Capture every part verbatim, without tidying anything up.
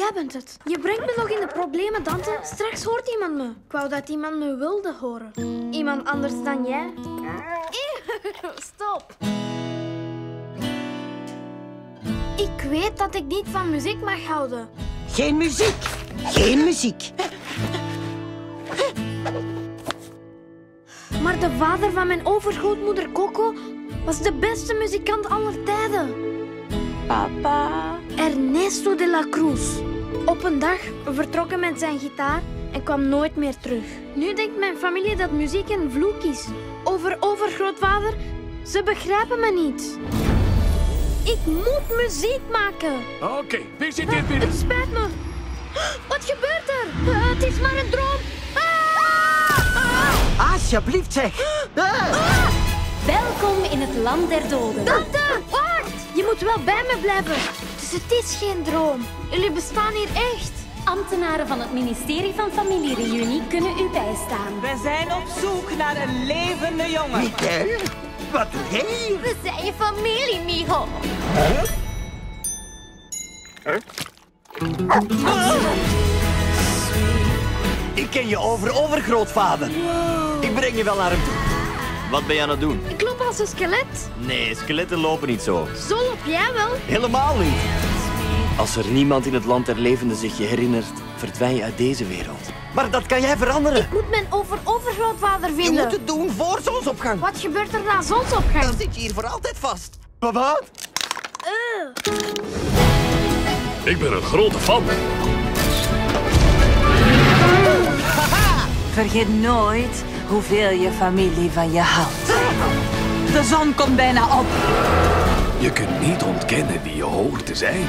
jij bent het. Je brengt me nog in de problemen, Dante. Straks hoort iemand me. Ik wou dat iemand me wilde horen. Iemand anders dan jij. Stop. Ik weet dat ik niet van muziek mag houden. Geen muziek. Geen muziek. Maar de vader van mijn overgrootmoeder Coco was de beste muzikant aller tijden. Papa. Ernesto de la Cruz. Op een dag vertrok hij met zijn gitaar en kwam nooit meer terug. Nu denkt mijn familie dat muziek een vloek is. Over overgrootvader, ze begrijpen me niet. Ik moet muziek maken. Oké, okay, wie zit hier binnen? Het spijt me. Wat gebeurt er? Uh, het is maar een droom. Ah! Ah! Alsjeblieft, zeg. Ah! Ah! Welkom in het land der doden. Tante, wacht! Je moet wel bij me blijven. Dus het is geen droom. Jullie bestaan hier echt. Ambtenaren van het ministerie van Familiereunie kunnen u bijstaan. We zijn op zoek naar een levende jongen. Miguel, wat doe jij hier? We zijn je familie, mijo. Huh? Huh? Ah! Ik ken je over-overgrootvader. Wow. Ik breng je wel naar hem toe. Wat ben je aan het doen? Ik loop als een skelet. Nee, skeletten lopen niet zo. Zo loop jij wel. Helemaal niet. Als er niemand in het land der levenden zich je herinnert, verdwijn je uit deze wereld. Maar dat kan jij veranderen. Ik moet mijn over-overgrootvader vinden. Je moet het doen voor zonsopgang. Wat gebeurt er na zonsopgang? Dan zit je hier voor altijd vast. Wat? Uh. Ik ben een grote fan. Vergeet nooit hoeveel je familie van je houdt. De zon komt bijna op. Je kunt niet ontkennen wie je hoort te zijn.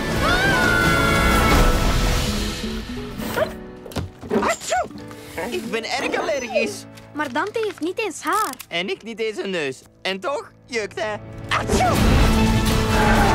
Achoo! Ik ben erg allergisch. Maar Dante heeft niet eens haar. En ik niet eens een neus. En toch jukt hij. Achoo!